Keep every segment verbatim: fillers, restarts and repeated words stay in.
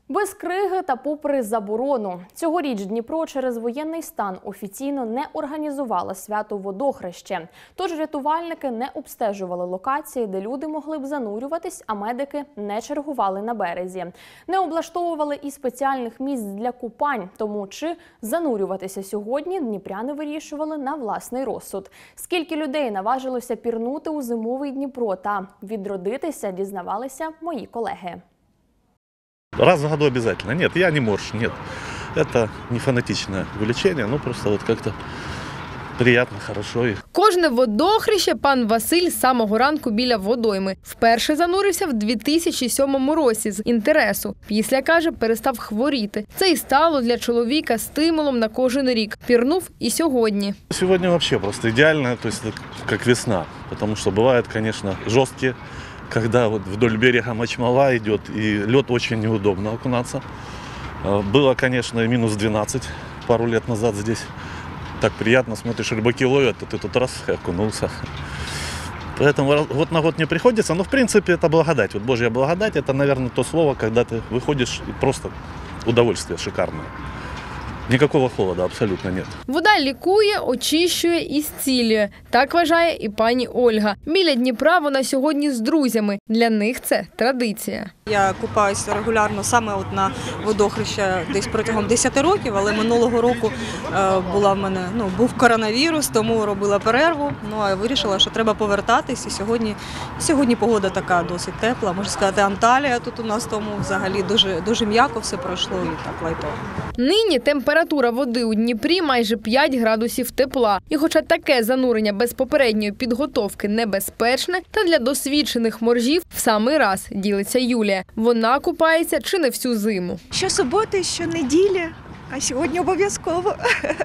Без криги та попри заборону. Цьогоріч Дніпро через воєнний стан офіційно не організувало свято Водохреще. Тож рятувальники не обстежували локації, де люди могли б занурюватись, а медики не чергували на березі. Не облаштовували і спеціальних місць для купань. Тому чи занурюватися сьогодні дніпряни вирішували на власний розсуд. Скільки людей наважилося пірнути у зимовий Дніпро та відродитися, дізнавалися мої колеги. Раз в году обязательно. Нет, я не морж, нет. Это не фанатичное увлечение, ну просто вот как-то приятно, хорошо. Кожне водохреще пан Василь з самого ранку біля водойми. Вперше занурився в дві тисячі сьомому році з інтересу. Після, каже, перестав хворіти. Це і стало для чоловіка стимулом на кожен рік. Пірнув і сьогодні. Сегодня вообще просто идеально, то есть как весна. Потому что бывает, конечно, жесткие, когда вот вдоль берега мочмала идет, и лед очень неудобно окунаться. Было, конечно, минус двенадцать пару лет назад здесь. Так приятно, смотришь, рыбаки ловят, а ты тут раз окунулся. Поэтому год на год не приходится, но в принципе это благодать. Вот Божья благодать, это, наверное, то слово, когда ты выходишь и просто удовольствие шикарное. Никакого холода абсолютно нет. Вода лікує, очищує і зцілює. Так вважає і пані Ольга. Біля Дніпра вона сьогодні з друзями. Для них це традиція. Я купаюся регулярно саме от на водохреща десь протягом десяти років, але минулого року була в мене, ну, був коронавірус, тому робила перерву. Ну, а вирішила, що треба повертатись. І сьогодні, сьогодні погода така досить тепла. Можна сказати, Анталія тут у нас, тому взагалі дуже, дуже м'яко все пройшло і так лайтово. Нині температура води у Дніпрі майже п'ять градусів тепла. І хоча таке занурення без попередньої підготовки небезпечне, та для досвідчених моржів в самий раз, ділиться Юлія. Вона купається чи не всю зиму. Щосуботи, щонеділі, а сьогодні обов'язково.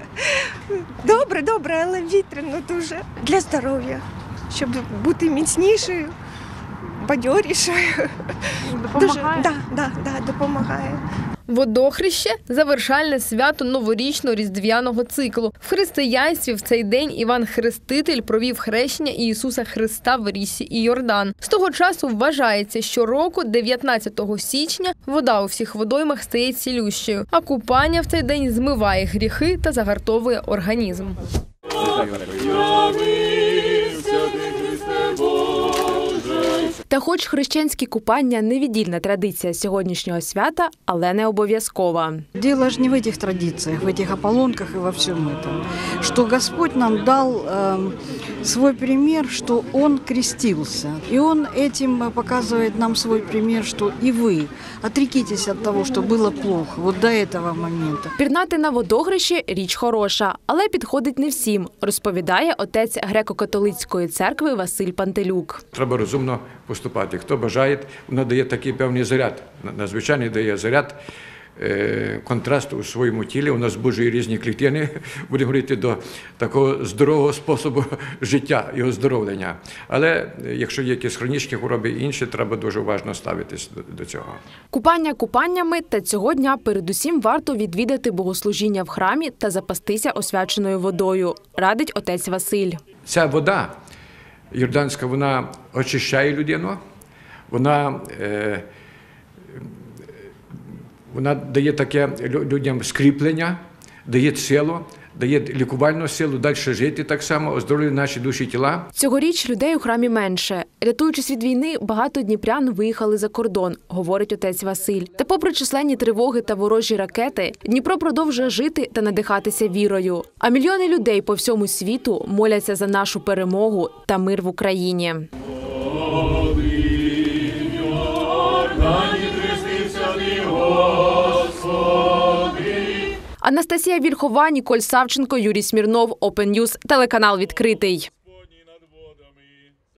Добре, добре, але вітряно дуже. Для здоров'я, щоб бути міцнішою, бадьорішою. Допомагає? Так, да, да, да, допомагає. Водохреще – завершальне свято новорічно-різдвяного циклу. В християнстві в цей день Іван Хреститель провів хрещення Ісуса Христа в річці Іордан. З того часу вважається, що року дев'ятнадцятого січня вода у всіх водоймах стає цілющою, а купання в цей день змиває гріхи та загартовує організм. Та хоч хрещенські купання – невіддільна традиція сьогоднішнього свята, але не обов'язкова. Дело ж не в этих традициях, в этих ополонках и во всем этом. Что Господь нам дал э, свой пример, что Он крестился. И Он этим показывает нам свой пример, что и вы отрекитесь от того, что было плохо, вот до этого момента. Пірнати на водохрещі – річ хороша, але підходить не всім, розповідає отець греко-католицької церкви Василь Пантелюк. Треба розумно поступати. Хто бажає, воно дає такий певний заряд, надзвичайний дає заряд, контраст у своєму тілі, воно збуджує різні клітини, будемо говорити, до такого здорового способу життя і оздоровлення. Але якщо є якісь хронічні хвороби і інші, треба дуже уважно ставитись до цього. Купання купаннями, та цього дня передусім варто відвідати богослужіння в храмі та запастися освяченою водою, радить отець Василь. Ця вода йорданська, вона очищає людину, вона, е, вона дає таке людям скріплення, дає силу, дає лікувальну силу, далі жити так само, оздоровлює наші душі і тіла. Цьогоріч людей у храмі менше. Рятуючись від війни, багато дніпрян виїхали за кордон, говорить отець Василь. Та попри численні тривоги та ворожі ракети, Дніпро продовжує жити та надихатися вірою. А мільйони людей по всьому світу моляться за нашу перемогу та мир в Україні. Анастасія Вільхова, Ніколь Савченко, Юрій Смірнов, Open News, телеканал «Відкритий».